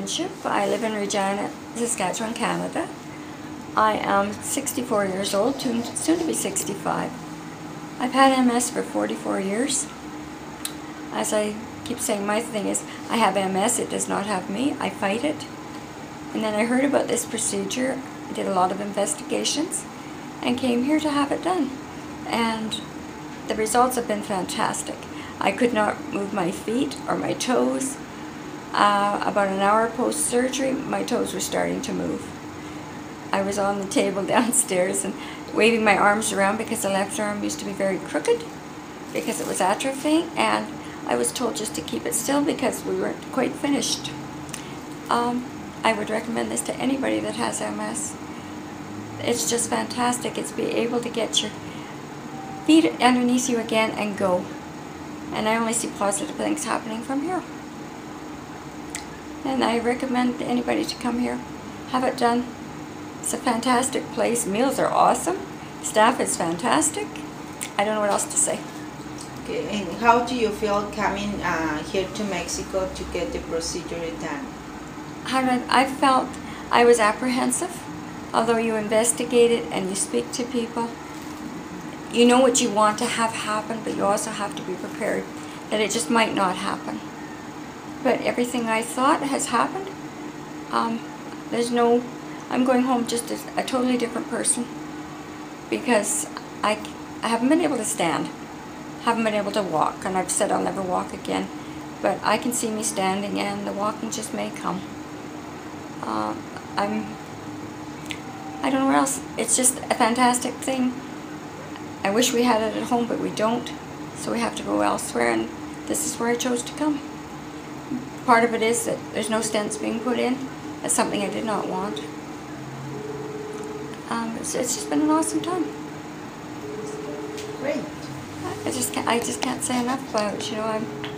Winship. I live in Regina, Saskatchewan, Canada. I am 64 years old, soon to be 65. I've had MS for 44 years. As I keep saying, my thing is, I have MS, it does not have me, I fight it. And then I heard about this procedure, did a lot of investigations, and came here to have it done. And the results have been fantastic. I could not move my feet or my toes. About an hour post-surgery, my toes were starting to move. I was on the table downstairs and waving my arms around because the left arm used to be very crooked because it was atrophying, and I was told just to keep it still because we weren't quite finished. I would recommend this to anybody that has MS. It's just fantastic. It's be able to get your feet underneath you again and go. And I only see positive things happening from here. And I recommend anybody to come here, have it done. It's a fantastic place. Meals are awesome. Staff is fantastic. I don't know what else to say. Okay, and how do you feel coming here to Mexico to get the procedure done? I felt I was apprehensive. Although you investigate it and you speak to people, you know what you want to have happen, but you also have to be prepared that it just might not happen. But everything I thought has happened. I'm going home just as a totally different person because I haven't been able to stand, haven't been able to walk, and I've said I'll never walk again, but I can see me standing and the walking just may come. I don't know where else. It's just a fantastic thing. I wish we had it at home, but we don't, so we have to go elsewhere, and this is where I chose to come. Part of it is that there's no stents being put in. That's something I did not want. It's just been an awesome time. Great. I just can't say enough about it. You know,